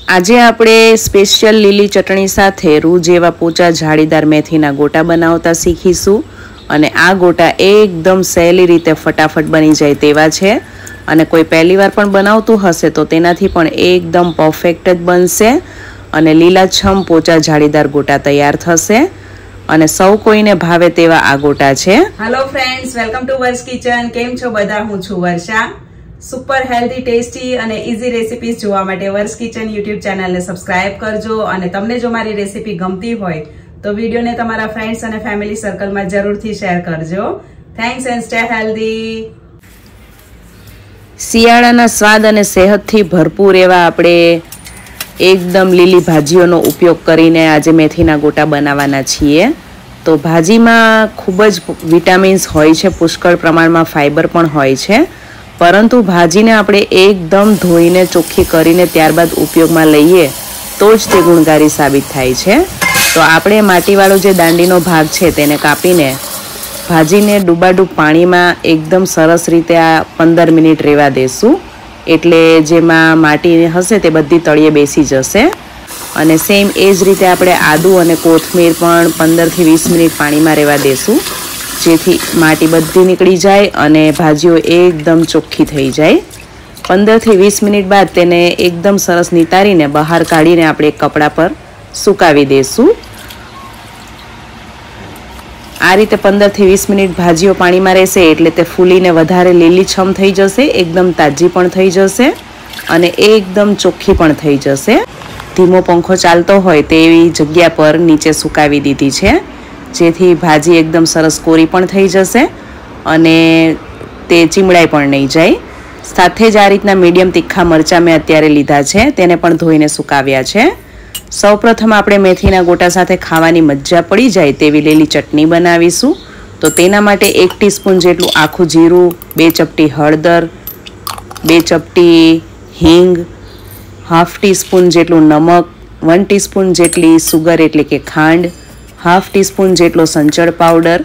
આજે આપણે સ્પેશિયલ લીલી ચટણી સાથે રૂ જેવા પોચા જાળીદાર મેથીના ગોટા બનાવતા શીખીશું અને આ ગોટા એકદમ સહેલી રીતે ફટાફટ બની જાય તેવા છે અને કોઈ પહેલીવાર પણ બનાવતું હશે તો તેનાથી પણ એકદમ પરફેક્ટ જ બનશે અને લીલાછમ પોચા જાળીદાર ગોટા તૈયાર થશે અને સૌ કોઈને ભાવે તેવા આ ગોટા છે। હેલો ફ્રેન્ડ્સ, વેલકમ ટુ વર્સ કિચન। કેમ છો બધા? હું છું વર્ષા। સુપર હેલ્ધી, ટેસ્ટી અને ઈઝી રેસિપીઝ જોવા માટે વર્સ કિચન યુટ્યુબ ચેનલને સબસ્ક્રાઇબ કરજો અને તમને જો મારી રેસિપી ગમતી હોય તો વિડીયોને તમારા ફ્રેન્ડ્સ અને ફેમિલી સર્કલમાં જરૂરથી શેર કરજો। Thanks and stay healthy. શિયાળાના સ્વાદ અને સેહતથી ભરપૂર એવા આપણે એકદમ લીલી ભાજીઓનો ઉપયોગ કરીને આજે મેથીના ગોટા બનાવવાના છીએ। તો ભાજીમાં ખૂબ જ વિટામિન્સ હોય છે, પુષ્કળ પ્રમાણમાં ફાઇબર પણ હોય છે, પરંતુ ભાજીને આપણે એકદમ ધોઈને ચોખ્ખી કરીને ત્યારબાદ ઉપયોગમાં લઈએ તો જ તે ગુણકારી સાબિત થાય છે। તો આપણે માટીવાળો જે દાંડીનો ભાગ છે તેને કાપીને ભાજીને ડૂબાડૂબ પાણીમાં એકદમ સરસ રીતે આ 15 મિનિટ રહેવા દેશું, એટલે જેમાં માટી હશે તે બધી તળિયે બેસી જશે। અને સેમ એ જ રીતે આપણે આદુ અને કોથમીર પણ 15 થી 20 મિનિટ પાણીમાં રહેવા દેશું, જેથી માટી બધી નીકળી જાય અને ભાજીઓ એકદમ ચોખ્ખી થઈ જાય। 15 થી 20 મિનિટ બાદ તેને એકદમ સરસ નિતારીને બહાર કાઢીને આપણે એક કપડા પર સુકાવી દેશું। આ રીતે 15 થી 20 મિનિટ ભાજીઓ પાણીમાં રહેશે એટલે તે ફૂલીને વધારે લીલીછમ થઈ જશે, એકદમ તાજી પણ થઈ જશે અને એકદમ ચોખ્ખી પણ થઈ જશે। ધીમો પંખો ચાલતો હોય તેવી જગ્યા પર નીચે સુકાવી દીધી છે, જેથી ભાજી એકદમ સરસ કોરી પણ થઈ જશે અને તે ચીમડાઈ પણ નહીં જાય। સાથે જ આ રીતના મીડિયમ તીખા મરચાં મેં અત્યારે લીધા છે, તેને પણ ધોઈને સુકાવ્યા છે। સૌપ્રથમ આપણે મેથીના ગોટા સાથે ખાવાની મજા પડી જાય તેવી લીલી ચટણી બનાવીશું। તો તેના માટે 1 ટીસ્પૂન જેટલું આખું જીરું, 2 ચપટી હળદર, 2 ચપટી હિંગ, હાફ ટીસ્પૂન જેટલું નમક, 1 ટીસ્પૂન જેટલી સુગર એટલે કે ખાંડ, હાફ ટીસ્પૂન જેટલો સંચળ પાવડર,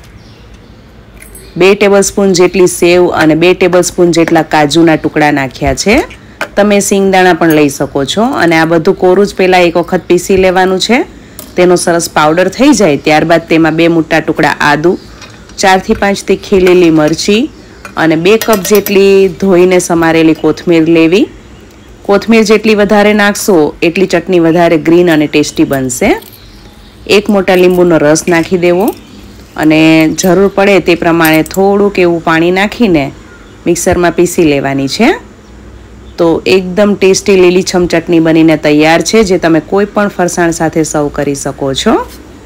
2 ટેબલસ્પૂન જેટલી સેવ અને 2 ટેબલસ્પૂન જેટલા કાજુના ટુકડા નાખ્યા છે। તમે સિંગદાણા પણ લઈ શકો છો અને આ બધું કોરું જ પહેલાં એક વખત પીસી લેવાનું છે। તેનો સરસ પાવડર થઈ જાય ત્યારબાદ તેમાં 2 મોટા ટુકડા આદુ, 4 થી 5 તીખી લીલી મરચી અને 2 કપ જેટલી ધોઈને સમારેલી કોથમીર લેવી। કોથમીર જેટલી વધારે નાખશો એટલી ચટણી વધારે ગ્રીન અને ટેસ્ટી બનશે। 1 મોટા લીંબુનો રસ નાખી દેવો અને જરૂર પડે તે પ્રમાણે થોડુંક એવું પાણી નાખીને મિક્સરમાં પીસી લેવાની છે। તો એકદમ ટેસ્ટી લીલીછમ ચટણી બનીને તૈયાર છે, જે તમે કોઈ પણ ફરસાણ સાથે સર્વ કરી શકો છો।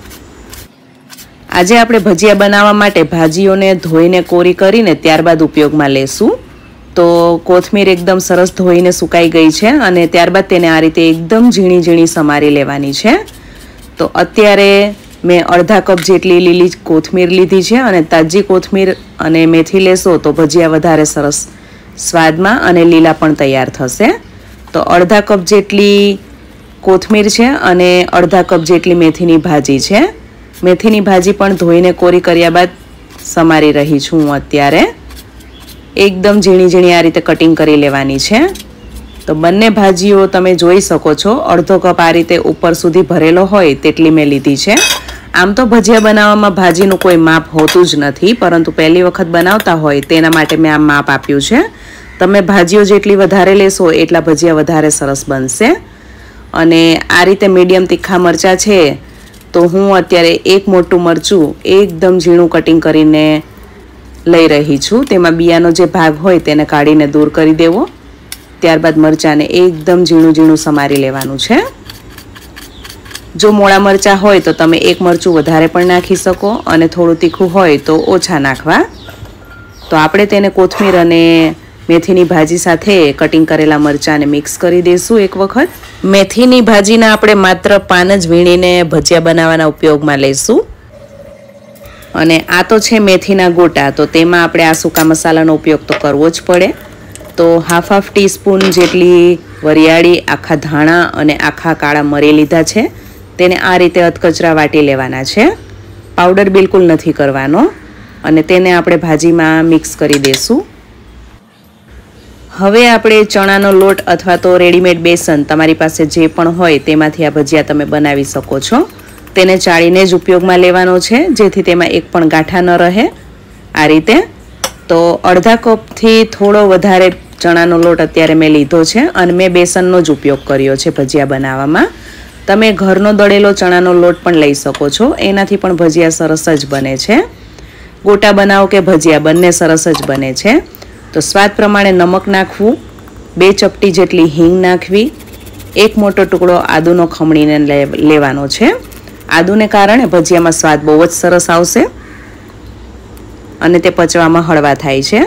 આજે આપણે ભજીયા બનાવવા માટે ભાજીઓને ધોઈને કોરી કરીને ત્યારબાદ ઉપયોગમાં લેશું। તો કોથમીર એકદમ સરસ ધોઈને સુકાઈ ગઈ છે અને ત્યારબાદ તેને આ રીતે એકદમ ઝીણી ઝીણી સમારી લેવાની છે। તો અત્યારે મેં અડધા કપ જેટલી લીલી કોથમીર લીધી છે અને તાજી કોથમીર અને મેથી લેશો તો ભજીયા વધારે સરસ સ્વાદમાં અને લીલા પણ તૈયાર થશે। તો અડધા કપ જેટલી કોથમીર છે અને અડધા કપ જેટલી મેથીની ભાજી છે। મેથીની ભાજી પણ ધોઈને કોરી કર્યા બાદ સમારી રહી છું હું અત્યારે। એકદમ ઝીણી ઝીણી આ રીતે કટિંગ કરી લેવાની છે। તો બંને ભાજીઓ તમે જોઈ શકો છો, અડધો કપ આ રીતે ઉપર સુધી ભરેલો હોય તેટલી મેં લીધી છે। આમ તો ભજીયા બનાવવામાં ભાજીનું કોઈ માપ હોતું જ નથી, પરંતુ પહેલી વખત બનાવતા હોય તેના માટે મેં આ માપ આપ્યું છે। તમે ભાજીઓ જેટલી વધારે લેશો એટલા ભજીયા વધારે સરસ બનશે। અને આ રીતે મીડિયમ તીખા મરચાં છે તો હું અત્યારે 1 મોટું મરચું એકદમ ઝીણું કટિંગ કરીને લઈ રહી છું। તેમાં બિયાનો જે ભાગ હોય તેને કાઢીને દૂર કરી દેવો, ત્યારબાદ મરચાંને એકદમ ઝીણું ઝીણું સમારી લેવાનું છે। જો મોળા મરચાં હોય તો તમે 1 મરચું વધારે પણ નાખી શકો અને થોડું તીખું હોય તો ઓછા નાખવા। તો આપણે તેને કોથમીર અને મેથીની ભાજી સાથે કટિંગ કરેલા મરચાંને મિક્સ કરી દઈશું એક વખત। મેથીની ભાજીના આપણે માત્ર પાન જ વીણીને ભજીયા બનાવવાના ઉપયોગમાં લઈશું। અને આ તો છે મેથીના ગોટા, તો તેમાં આપણે આ સૂકા મસાલાનો ઉપયોગ તો કરવો જ પડે। તો હાફ ટીસ્પૂન જેટલી વરિયાળી, આખા ધાણા અને આખા કાળા મરી લીધા છે, તેને આ રીતે અધકચરા વાટી લેવાના છે। પાવડર બિલકુલ નથી કરવાનો અને તેને આપણે ભાજીમાં મિક્સ કરી દઈશું। હવે આપણે ચણાનો લોટ અથવા તો રેડીમેડ બેસન તમારી પાસે જે પણ હોય તેમાંથી આ ભજીયા તમે બનાવી શકો છો. તેને ચાળીને જ ઉપયોગમાં લેવાનો છે, જેથી તેમાં એક પણ ગાંઠા ન રહે. આ રીતે તો અડધા કપથી થોડો વધારે ચણાનો લોટ અત્યારે મેં લીધો છે અને મેં બેસનનો જ ઉપયોગ કર્યો છે ભજીયા બનાવવામાં. તમે ઘરનો દળેલો ચણાનો લોટ પણ લઈ શકો છો, એનાથી પણ ભજીયા સરસ જ બને છે. ગોટા બનાવો કે ભજીયા બંને સરસ જ બને છે. તો સ્વાદ પ્રમાણે નમક નાખવું, 2 ચપટી જેટલી હિંગ નાખવી, 1 મોટો ટુકડો આદુનો ખમણીને લેવાનો છે. આદુને કારણે ભજીયામાં સ્વાદ બહુ જ સરસ આવશે અને તે પચવામાં હળવા થાય છે.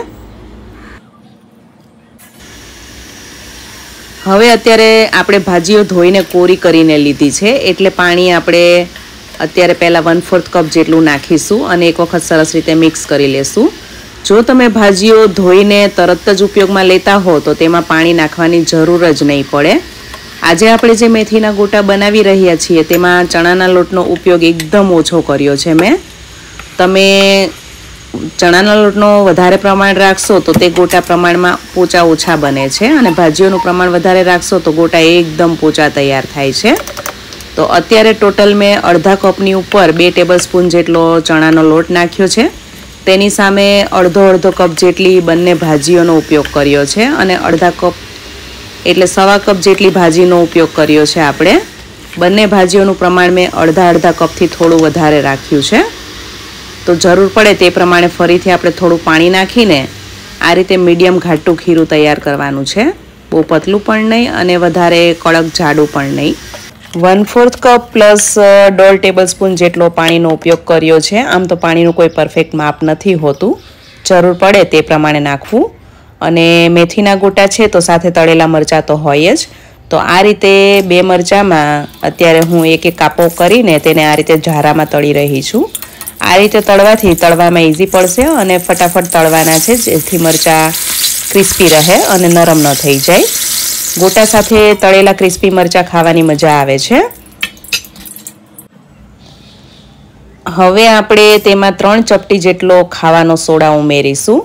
હવે અત્યારે આપણે ભાજીઓ ધોઈને કોરી કરીને લીધી છે, એટલે પાણી આપણે અત્યારે પહેલાં 1/4 કપ જેટલું નાખીશું અને એક વખત સરસ રીતે મિક્સ કરી લેશું. જો તમે ભાજીઓ ધોઈને તરત જ ઉપયોગમાં લેતા હો તો તેમાં પાણી નાખવાની જરૂર જ નહીં પડે. આજે આપણે જે મેથીના ગોટા બનાવી રહ્યા છીએ તેમાં ચણાના લોટનો ઉપયોગ એકદમ ઓછો કર્યો છે મેં. તમે ચણાના લોટનો વધારે પ્રમાણ રાખશો તો તે ગોટા પ્રમાણમાં પોચા ઓછા બને છે અને ભાજીઓનું પ્રમાણ વધારે રાખશો તો ગોટા એકદમ પોચા તૈયાર થાય છે. તો અત્યારે ટોટલ મેં અડધા કપની ઉપર 2 ટેબલસ્પૂન જેટલો ચણાનો લોટ નાખ્યો છે. તેની સામે અડધો કપ જેટલી બંને ભાજીઓનો ઉપયોગ કર્યો છે અને અડધા કપ એટલે 1/4 કપ જેટલી ભાજીનો ઉપયોગ કર્યો છે આપણે. બંને ભાજીઓનું પ્રમાણ મેં અડધા કપથી થોડું વધારે રાખ્યું છે. તો જરૂર પડે તે પ્રમાણે ફરીથી આપણે થોડું પાણી નાખીને આ રીતે મીડિયમ ઘાટું ખીરું તૈયાર કરવાનું છે. બહુ પતલું પણ નહીં અને વધારે કડક જાડું પણ નહીં. 1/4 કપ પ્લસ 1.5 ટેબલસ્પૂન જેટલો પાણીનો ઉપયોગ કર્યો છે. આમ તો પાણીનું કોઈ પરફેક્ટ માપ નથી હોતું, જરૂર પડે તે પ્રમાણે નાખવું. અને મેથીના ગોટા છે તો સાથે તળેલા મરચાં તો હોય જ. તો આ રીતે 2 મરચાંમાં અત્યારે હું એક કાપો કરીને તેને આ રીતે ઝારામાં તળી રહી છું. આ રીતે તળવાથી તળવામાં ઇઝી પડશે અને ફટાફટ તળવાના છે, જેથી મરચાં ક્રિસ્પી રહે અને નરમ ન થઈ જાય. ગોટા સાથે તળેલા ક્રિસ્પી મરચાં ખાવાની મજા આવે છે. હવે આપણે તેમાં 3 ચપટી જેટલો ખાવાનો સોડા ઉમેરીશું.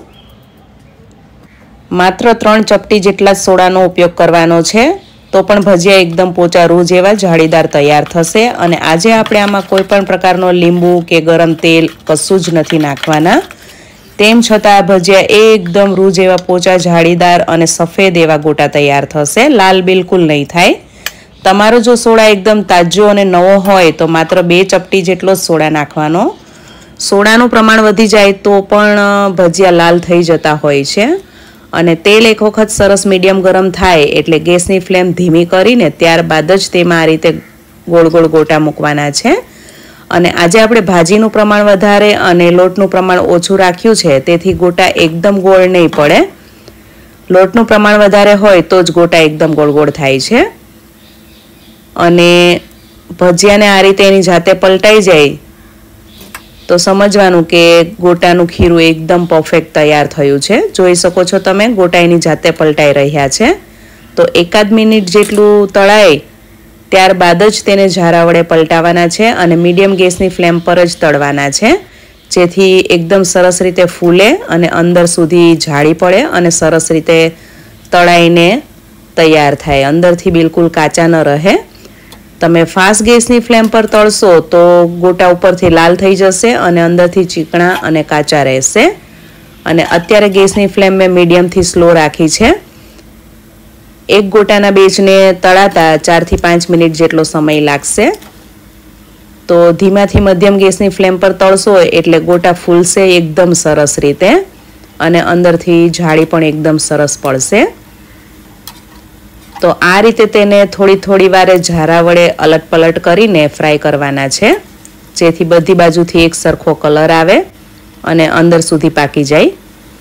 માત્ર 3 ચપટી જેટલા સોડાનો ઉપયોગ કરવાનો છે, તો પણ ભજીયા એકદમ પોચા રૂ જેવા જાળીદાર તૈયાર થશે. અને આજે આપણે આમાં કોઈ પણ પ્રકારનો લીંબુ કે ગરમ તેલ કશું જ નથી નાખવાના. તેમ છતાં આ ભજીયા એકદમ રૂ જેવા પોચા જાળીદાર અને સફેદ એવા ગોટા તૈયાર થશે. લાલ બિલકુલ નહીં થાય. તમારો જો સોડા એકદમ તાજો અને નવો હોય તો માત્ર 2 ચપટી જેટલો જ સોડા નાખવાનો. સોડાનું પ્રમાણ વધી જાય તો પણ ભજીયા લાલ થઈ જતા હોય છે. અને તેલ એક વખત સરસ મીડિયમ ગરમ થાય એટલે ગેસની ફ્લેમ ધીમી કરીને ત્યારબાદ જ તેમાં આ રીતે ગોળ ગોળ ગોટા મૂકવાના છે. અને આજે આપણે ભાજીનું પ્રમાણ વધારે અને લોટનું પ્રમાણ ઓછું રાખ્યું છે, તેથી ગોટા એકદમ ગોળ નહીં પડે. લોટનું પ્રમાણ વધારે હોય તો જ ગોટા એકદમ ગોળ ગોળ થાય છે. અને ભજીયાને આ રીતે એની જાતે પલટાઈ જાય તો સમજવાનું કે ગોટાનું ખીરું એકદમ પરફેક્ટ તૈયાર થયું છે. જોઈ શકો છો તમે, ગોટા એની જાતે પલટાઈ રહ્યા છે. તો 1 મિનિટ જેટલું તળાય ત્યારબાદ જ તેને ઝારા વડે પલટાવવાના છે અને મીડિયમ ગેસની ફ્લેમ પર જ તળવાના છે, જેથી એકદમ સરસ રીતે ફૂલે અને અંદર સુધી જાળી પડે અને સરસ રીતે તળાઈને તૈયાર થાય, અંદરથી બિલકુલ કાચા ન રહે. તમે ફાસ્ટ ગેસની ફ્લેમ પર તળશો તો ગોટા ઉપરથી લાલ થઈ જશે અને અંદરથી ચીકણા અને કાચા રહેશે. અને અત્યારે ગેસની ફ્લેમ મેં મીડિયમથી સ્લો રાખી છે. એક ગોટાના બેચને તળાતા 4 થી 5 મિનિટ જેટલો સમય લાગશે. તો ધીમાથી મધ્યમ ગેસની ફ્લેમ પર તળશો એટલે ગોટા ફૂલશે એકદમ સરસ રીતે અને અંદરથી જાળી પણ એકદમ સરસ પડશે. તો આ રીતે તેને થોડી વારે ઝારા વડે અલટ પલટ કરીને ફ્રાય કરવાના છે, જેથી બધી બાજુથી એક સરખો કલર આવે અને અંદર સુધી પાકી જાય.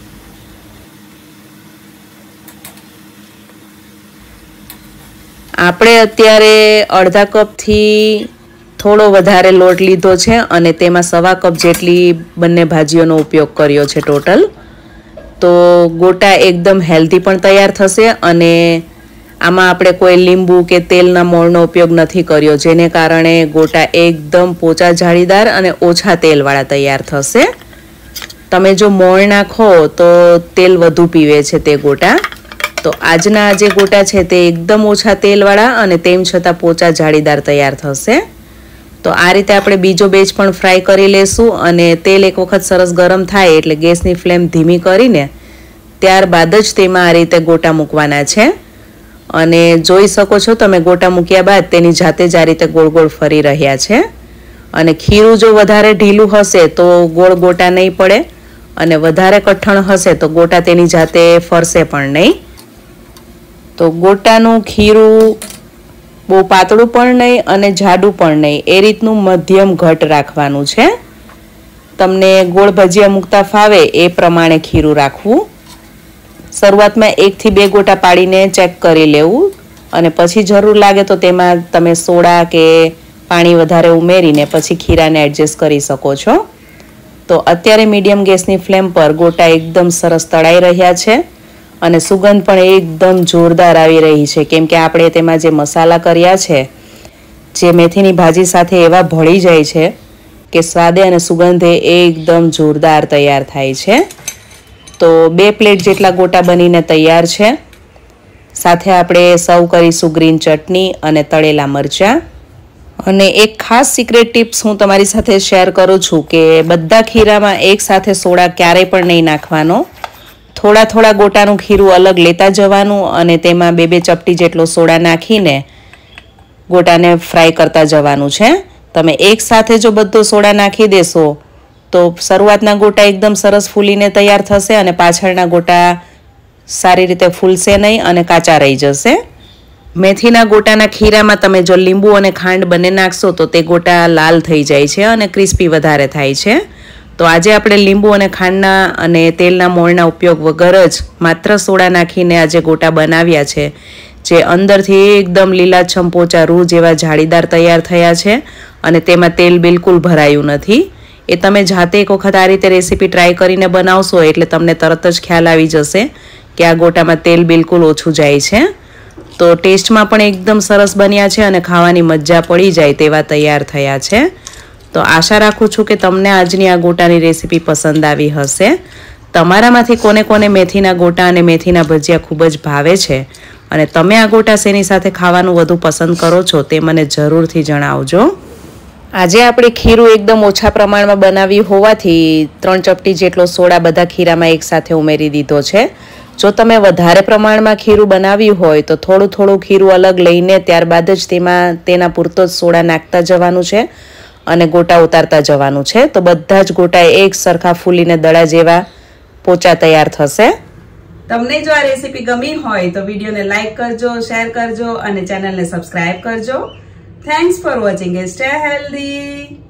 આપણે અત્યારે અડધા કપથી થોડો વધારે લોટ લીધો છે અને તેમાં 1/4 કપ જેટલી બંને ભાજીઓનો ઉપયોગ કર્યો છે ટોટલ. તો ગોટા એકદમ હેલ્ધી પણ તૈયાર થશે અને આમાં આપણે કોઈ લીંબુ કે તેલના મોળનો ઉપયોગ નથી કર્યો, જેને કારણે ગોટા એકદમ પોચા જાળીદાર અને ઓછા તેલવાળા તૈયાર થશે. તમે જો મોળ નાખો તો તેલ વધુ પીવે છે તે ગોટા. તો આજના જે ગોટા છે તે એકદમ ઓછા તેલવાળા અને તેમ છતાં પોચા જાળીદાર તૈયાર થશે. તો આ રીતે આપણે બીજો બેચ પણ ફ્રાય કરી લેશું અને તેલ એક વખત સરસ ગરમ થાય એટલે ગેસની ફ્લેમ ધીમી કરીને ત્યારબાદ જ તેમાં આ રીતે ગોટા મૂકવાના છે. અને જોઈ શકો છો તમે ગોટા મૂક્યા બાદ તેની જાતે જ આ રીતે ગોળ ગોળ ફરી રહ્યા છે. અને ખીરું જો વધારે ઢીલું હશે તો ગોળ ગોટા નહીં પડે અને વધારે કઠણ હશે તો ગોટા તેની જાતે ફરશે પણ નહીં. તો ગોટાનું ખીરું બહુ પાતળું પણ નહીં અને જાડું પણ નહીં, એ રીતનું મધ્યમ ઘટ રાખવાનું છે. તમને ગોળ ભજીયા મૂકતા ફાવે એ પ્રમાણે ખીરું રાખવું. શરૂઆતમાં 1 થી 2 ગોટા પાડીને ચેક કરી લેવું અને પછી જરૂર લાગે તો તેમાં તમે સોડા કે પાણી વધારે ઉમેરીને પછી ખીરાને એડજસ્ટ કરી શકો છો. તો અત્યારે મીડિયમ ગેસની ફ્લેમ પર ગોટા એકદમ સરસ તળાઈ રહ્યા છે અને સુગંધ પણ એકદમ જોરદાર આવી રહી છે, કેમ કે આપણે તેમાં જે મસાલા કર્યા છે જે મેથીની ભાજી સાથે એવા ભળી જાય છે કે સ્વાદે અને સુગંધે એકદમ જોરદાર તૈયાર થાય છે. તો 2 પ્લેટ જેટલા ગોટા બનીને તૈયાર છે. સાથે આપણે સર્વ કરીશું ગ્રીન ચટણી અને તળેલા મરચાં. અને એક ખાસ સિક્રેટ ટિપ્સ હું તમારી સાથે શેર કરું છું કે બધા ખીરામાં એક સાથે સોડા ક્યારેય પણ નહીં નાખવાનો. થોડા થોડા ગોટાનું ખીરું અલગ લેતા જવાનું અને તેમાં 2-2 ચપટી જેટલો સોડા નાખીને ગોટાને ફ્રાય કરતા જવાનું છે. તમે એક સાથે જો બધો સોડા નાખી દેશો તો શરૂઆતના ગોટા એકદમ સરસ ફૂલીને તૈયાર થશે અને પાછળના ગોટા સારી રીતે ફૂલશે નહીં અને કાચા રહી જશે. મેથીના ગોટાના ખીરામાં તમે જો લીંબુ અને ખાંડ બંને નાખશો તો તે ગોટા લાલ થઈ જાય છે અને ક્રિસ્પી વધારે થાય છે. તો આજે આપણે લીંબુ અને ખાંડના અને તેલના મોળના ઉપયોગ વગર જ માત્ર સોડા નાખીને આજે ગોટા બનાવ્યા છે, જે અંદરથી એકદમ લીલાછમ પોચા રૂ જેવા જાળીદાર તૈયાર થયા છે અને તેમાં તેલ બિલકુલ ભરાયું નથી. એ તમે જાતે એક વખત આ રીતે રેસીપી ટ્રાય કરીને બનાવશો એટલે તમને તરત જ ખ્યાલ આવી જશે કે આ ગોટામાં તેલ બિલકુલ ઓછું જાય છે. તો ટેસ્ટમાં પણ એકદમ સરસ બન્યા છે અને ખાવાની મજા પડી જાય તેવા તૈયાર થયા છે. તો આશા રાખું છું કે તમને આજની આ ગોટાની રેસીપી પસંદ આવી હશે. તમારામાંથી કોને કોને મેથીના ગોટા અને મેથીના ભજીયા ખૂબ જ ભાવે છે અને તમે આ ગોટા શેની સાથે ખાવાનું વધુ પસંદ કરો છો તે મને જરૂરથી જણાવજો. આજે આપણે ખીરું એકદમ ઓછા પ્રમાણમાં બનાવ્યું હોવાથી 3 ચપટી જેટલો સોડા બધા ખીરામાં એકસાથે ઉમેરી દીધો છે. જો તમે વધારે પ્રમાણમાં ખીરું બનાવ્યું હોય તો થોડું થોડું ખીરું અલગ લઈને ત્યારબાદ જ તેના પૂરતો જ સોડા નાખતા જવાનું છે અને ગોટા ઉતારતા જવાનું છે. તો બધા જ ગોટા એક સરખા ફૂલીને દડા જેવા પોચા તૈયાર થશે. તમને જો આ રેસીપી ગમી હોય તો વિડીયોને લાઈક કરજો, શેર કરજો અને ચેનલને સબસ્ક્રાઇબ કરજો. Thanks for watching. Stay healthy.